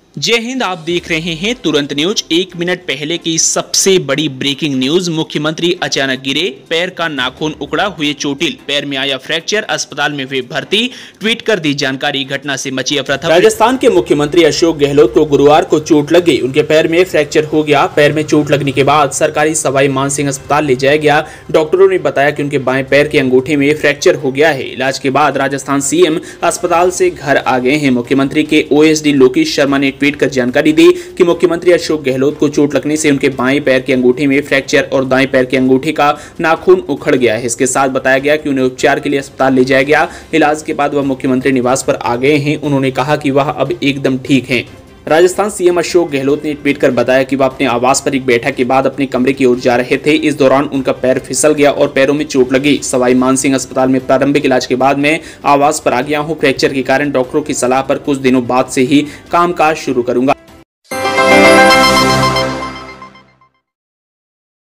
जय हिंद। आप देख रहे हैं तुरंत न्यूज। एक मिनट पहले की सबसे बड़ी ब्रेकिंग न्यूज। मुख्यमंत्री अचानक गिरे, पैर का नाखून उखड़ा, हुए चोटिल, पैर में आया फ्रैक्चर, अस्पताल में हुए भर्ती। ट्वीट कर दी जानकारी। घटना से मची अफरा-तफरी। राजस्थान के मुख्यमंत्री अशोक गहलोत को गुरुवार को चोट लग गई। उनके पैर में फ्रैक्चर हो गया। पैर में चोट लगने के बाद सरकारी सवाई मानसिंह अस्पताल ले जाया गया। डॉक्टरों ने बताया कि उनके बाएं पैर के अंगूठे में फ्रैक्चर हो गया है। इलाज के बाद राजस्थान सीएम अस्पताल से घर आ गए हैं। मुख्यमंत्री के ओएसडी लोकेश शर्मा ने ट्वीट कर जानकारी दी कि मुख्यमंत्री अशोक गहलोत को चोट लगने से उनके बाएं पैर के अंगूठे में फ्रैक्चर और दाएं पैर के अंगूठे का नाखून उखड़ गया है। इसके साथ बताया गया कि उन्हें उपचार के लिए अस्पताल ले जाया गया। इलाज के बाद वह मुख्यमंत्री निवास पर आ गए हैं। उन्होंने कहा कि वह अब एकदम ठीक हैं। राजस्थान सीएम अशोक गहलोत ने ट्वीट कर बताया कि वह अपने आवास पर एक बैठक के बाद अपने कमरे की ओर जा रहे थे। इस दौरान उनका पैर फिसल गया और पैरों में चोट लगी। सवाई मानसिंह अस्पताल में प्रारंभिक इलाज के बाद मैं आवास पर आ गया हूं। फ्रैक्चर के कारण डॉक्टरों की सलाह पर कुछ दिनों बाद से ही कामकाज शुरू करूंगा।